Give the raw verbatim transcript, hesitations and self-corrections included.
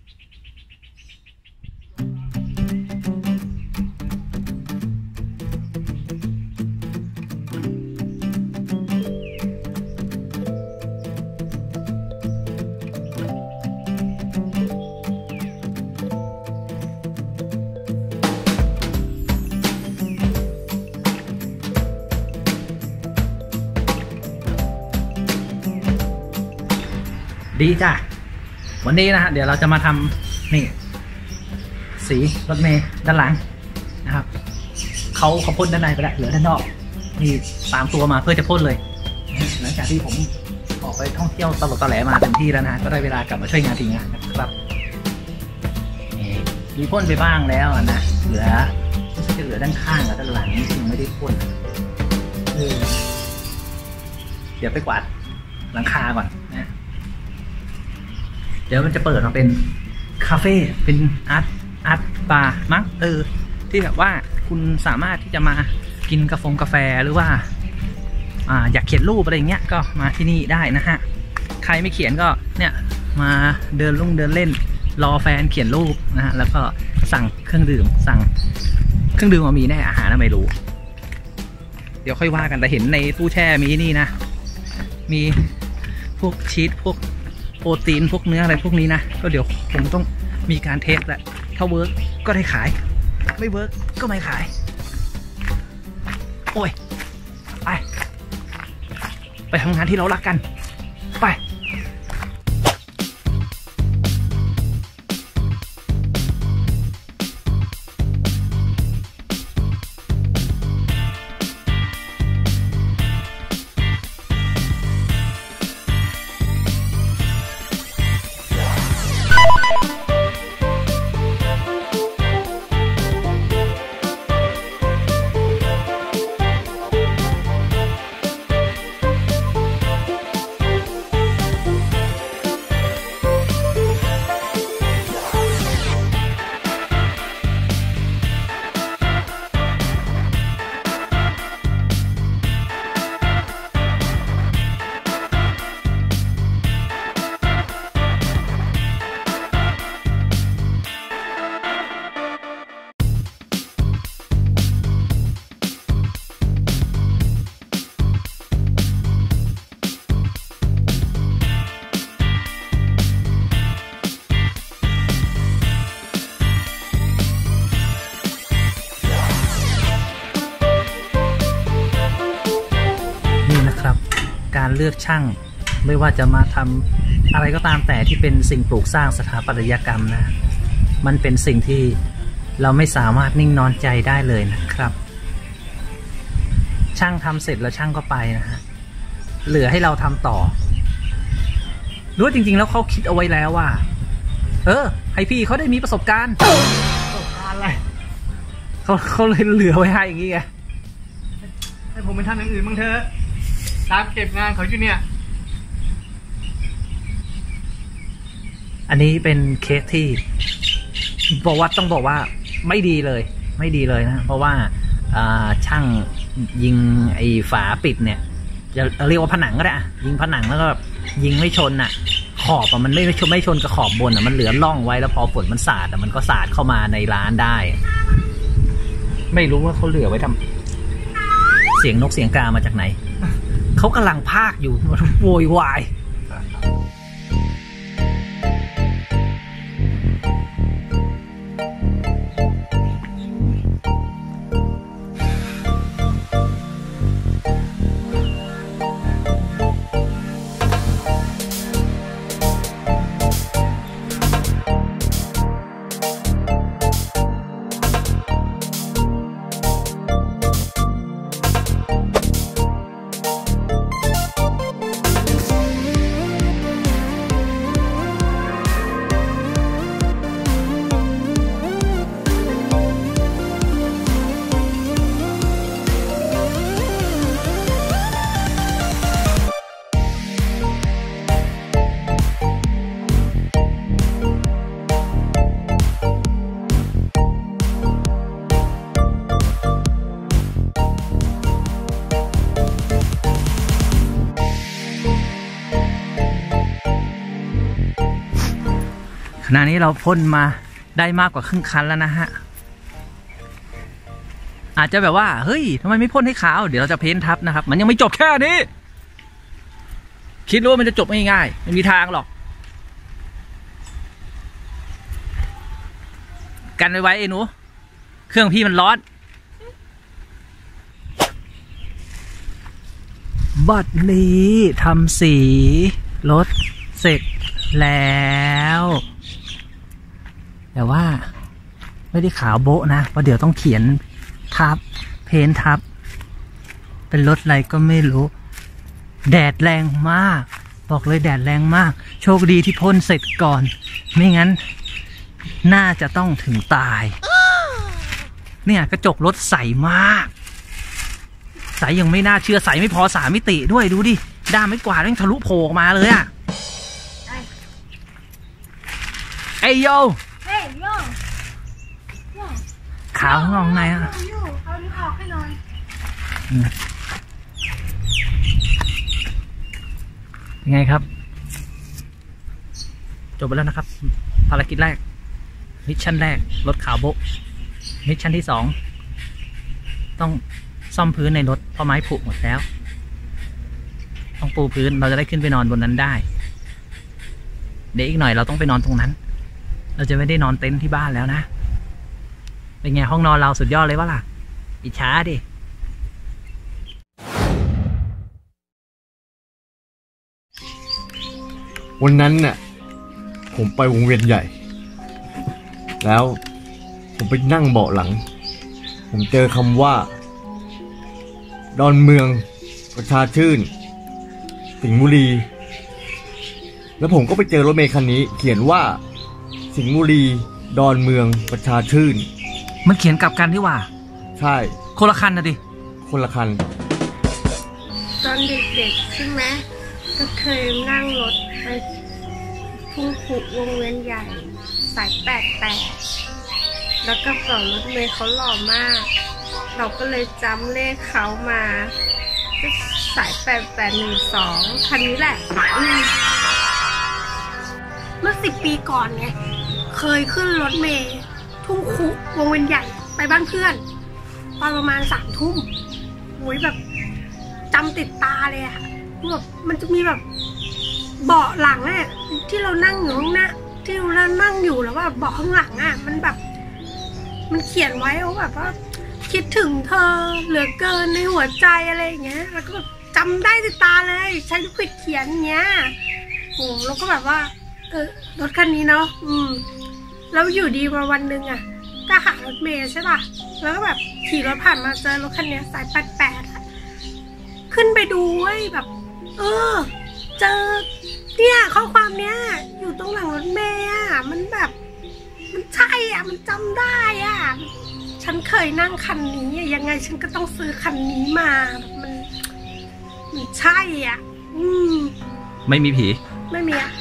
ดีจ้ะวันนี้นะฮะเดี๋ยวเราจะมาทำนี่สีรถเมล์ด้านหลังนะครับเขาเขาพ่นด้านในไปแล้วเหลือด้านนอกนี่ตามตัวมาเพื่อจะพ่นเลยหลังจากที่ผมออกไปท่องเที่ยวตลอดตะแหลมาเต็มที่แล้วนะก็ได้เวลากลับมาช่วยงานทีงานนะครับมีพ่นไปบ้างแล้วนะเหลือจะเหลือด้านข้างกับด้านหลังนี่ยังไม่ได้พ่นเดี๋ยวไปกวาดหลังคาก่อนนะเดี๋ยวมันจะเปิดมาเป็นคาเฟ่เป็นอาร์ตอาร์ตบาร์มั้งเออที่แบบว่าคุณสามารถที่จะมากินกาแฟกาแฟหรือว่าอ่าอยากเขียนรูปอะไรเงี้ยก็มาที่นี่ได้นะฮะใครไม่เขียนก็เนี่ยมาเดินลุ่งเดินเล่นรอแฟนเขียนรูปนะฮะแล้วก็สั่งเครื่องดื่มสั่งเครื่องดื่มมามีแน่อาหารน่ะไม่รู้เดี๋ยวค่อยว่ากันแต่เห็นในตู้แช่มีนี่นะมีพวกชีสพวกโปรตีนพวกเนื้ออะไรพวกนี้นะก็เดี๋ยวคงต้องมีการเทสแหละถ้าเวิร์กก็ได้ขายไม่เวิร์กก็ไม่ขายโอ้ยไปไปทำงานที่เรารักกันไปการเลือกช่างไม่ว่าจะมาทำอะไรก็ตามแต่ที่เป็นสิ่งปลูกสร้างสถาปัตยกรรมนะมันเป็นสิ่งที่เราไม่สามารถนิ่งนอนใจได้เลยนะครับช่างทำเสร็จแล้วช่างก็ไปนะฮะเหลือให้เราทำต่อรู้จริงๆแล้วเขาคิดเอาไว้แล้วว่าเออให้พี่เขาได้มีประสบการณ์ประสบการณ์อะไรเขาเขาเลยเหลือไว้ให้อย่างงี้ไงให้ผมไปทำอย่างอื่นบ้างเถอะตามเก็บงานเขาอยู่เนี่ยอันนี้เป็นเคสที่บอกว่าต้องบอกว่าไม่ดีเลยไม่ดีเลยนะเพราะว่าช่างยิงไอ้ฝาปิดเนี่ยจะเรียกว่าผนังก็ได้ยิงผนังแล้วก็ยิงไม่ชนอ่ะขอบอ่ะมันไม่ชนไม่ชนกับขอบบนอ่ะมันเหลือร่องไว้แล้วพอฝนมันสาดอ่ะมันก็สาดเข้ามาในร้านได้ไม่รู้ว่าเขาเหลือไว้ทำเสียงนกเสียงกามาจากไหนเขากำลังพากอยู่โวยวายขณะนี้เราพ่นมาได้มากกว่าครึ่งคันแล้วนะฮะอาจจะแบบว่าเฮ้ยทำไมไม่พ่นให้ขาวเดี๋ยวเราจะเพ้นทับนะครับมันยังไม่จบแค่นี้คิดว่ามันจะจบง่ายๆไม่มีทางหรอกกันไว้ไว้ไอ้หนูเครื่องพี่มันร้อนบัดนี้ทำสีรถเสร็จแล้วแต่ว่าไม่ได้ขาวโบ๊ะนะเพราะเดี๋ยวต้องเขียนทับเพ้นทับเป็นรถอะไรก็ไม่รู้แดดแรงมากบอกเลยแดดแรงมากโชคดีที่พ่นเสร็จก่อนไม่งั้นน่าจะต้องถึงตายเนี่ยกระจกรถใสมากใสยังไม่น่าเชื่อใสไม่พอสามมิติด้วยดูดิด้ามไม่กวาดยังทะลุโผล่ออกมาเลยอะไอโยขาวข้างนอกในอ่ะเอานี่ออกให้หน่อยยังไงครับจบไปแล้วนะครับภารกิจแรกมิชชั่นแรกรถขาวโบ๊ะมิชชั่นที่สองต้องซ่อมพื้นในรถเพราะไม้ผุหมดแล้วต้องปูพื้นเราจะได้ขึ้นไปนอนบนนั้นได้เดี๋ยวอีกหน่อยเราต้องไปนอนตรงนั้นเราจะไม่ได้นอนเต็นท์ที่บ้านแล้วนะเป็นไงห้องนอนเราสุดยอดเลยวะล่ะอิจฉาดิวันนั้นน่ะผมไปวงเวียนใหญ่แล้วผมไปนั่งเบาะหลังผมเจอคำว่าดอนเมืองประชาชื่นสิงห์บุรีแล้วผมก็ไปเจอรถเมล์คันนี้เขียนว่าสิงห์บุรีดอนเมืองประชาชื่นมันเขียนกลับกันที่ว่าใช่คนละคันนะดิคนละคันตอนเด็กๆใช่ไหมก็เคยนั่งรถไปทุ่งขุวงเวียนใหญ่สายแปดแปดแล้วก็ก่อนรถเมล์เขาหล่อมากเราก็เลยจำเลขเขามาสายแปดแปดหนึ่งสองคันนี้แหละเมื่อสิบปีก่อนไงเคยขึ้นรถเมล์ทุ่งขุวงเวียนใหญ่ไปบ้านเพื่อนตอนประมาณสามทุ่มโอ้ยแบบจำติดตาเลยอะแบบมันจะมีแบบเบาะหลังอะที่เรานั่งอยู่ข้างหน้าที่เรานั่งอยู่แล้วว่าเบาะข้างหลังอะมันแบบมันเขียนไว้ว่าแบบว่าคิดถึงเธอเหลือเกินในหัวใจอะไรอย่างเงี้ยแล้วก็แบบจำได้ติดตาเลยใช้ลูกศิษย์เขียนอย่างเงี้ยโอ้แล้วก็แบบว่าเออรถคันนี้เนาะอืมแล้วอยู่ดีมาวันหนึ่งอะก็หารถเมล์ใช่ป่ะแล้วก็แบบขี่รถผ่านมาเจอรถคันนี้สายแปดแปดอะขึ้นไปดูเว้ยแบบเออเจอเนี่ยข้อความเนี้ยอยู่ตรงหลังรถเมล์อะมันแบบมันใช่อ่ะมันจำได้อ่ะฉันเคยนั่งคันนี้ยังไงฉันก็ต้องซื้อคันนี้มามันมันใช่อ่ะอืมไม่มีผีไม่มีอ่ะ